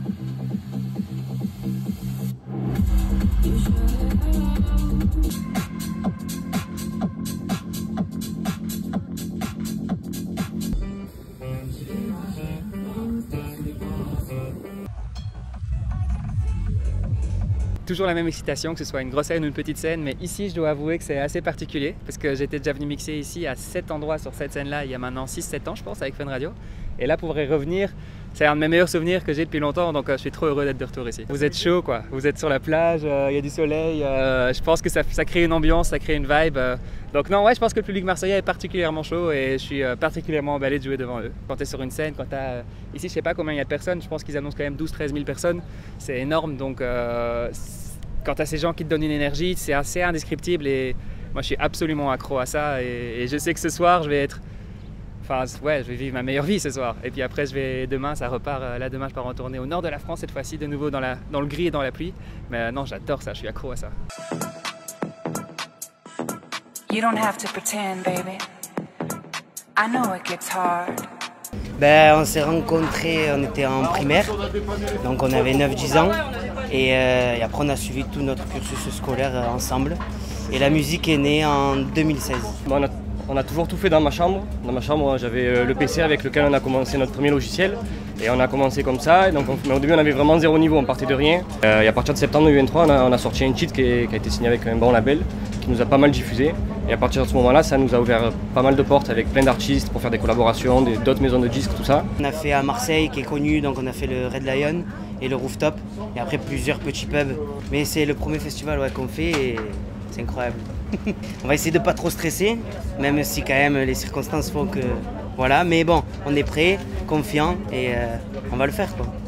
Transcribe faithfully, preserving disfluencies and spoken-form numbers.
Toujours la même excitation, que ce soit une grosse scène ou une petite scène, mais ici je dois avouer que c'est assez particulier parce que j'étais déjà venu mixer ici à sept endroits sur cette scène là il y a maintenant six sept ans je pense avec Fun Radio, et là pour y revenir c'est un de mes meilleurs souvenirs que j'ai depuis longtemps, donc euh, je suis trop heureux d'être de retour ici. Vous êtes chaud quoi, vous êtes sur la plage, il euh, y a du soleil, euh, je pense que ça, ça crée une ambiance, ça crée une vibe, euh, donc non ouais je pense que le public marseillais est particulièrement chaud et je suis euh, particulièrement emballé de jouer devant eux. Quand tu es sur une scène, quand tu as, euh, ici je sais pas combien il y a de personnes, je pense qu'ils annoncent quand même douze treize mille personnes, c'est énorme, donc euh, quand tu as ces gens qui te donnent une énergie, c'est assez indescriptible et moi je suis absolument accro à ça et, et je sais que ce soir je vais être, enfin ouais je vais vivre ma meilleure vie ce soir, et puis après je vais, demain ça repart, là demain je pars en tournée au nord de la France cette fois-ci, de nouveau dans, la, dans le gris et dans la pluie, mais non j'adore ça, je suis accro à ça. You don't have to pretend, baby. I know it gets hard. Ben, on s'est rencontrés, on était en primaire, donc on avait neuf dix ans, et, euh, et après on a suivi tout notre cursus scolaire euh, ensemble. Et la musique est née en deux mille seize. On a, on a toujours tout fait dans ma chambre. Dans ma chambre, j'avais le P C avec lequel on a commencé notre premier logiciel. Et on a commencé comme ça, et donc on, mais au début on avait vraiment zéro niveau, on partait de rien. Euh, et à partir de septembre deux mille vingt-trois, on a, on a sorti un cheat qui, est, qui a été signé avec un bon label, qui nous a pas mal diffusé. Et à partir de ce moment-là, ça nous a ouvert pas mal de portes avec plein d'artistes pour faire des collaborations, d'autres maisons de disques, tout ça. On a fait à Marseille, qui est connu, donc on a fait le Red Lion et le Rooftop, et après plusieurs petits pubs. Mais c'est le premier festival ouais, qu'on fait et c'est incroyable. On va essayer de pas trop stresser, même si quand même les circonstances font que... Voilà, mais bon, on est prêt, confiant et euh, on va le faire quoi.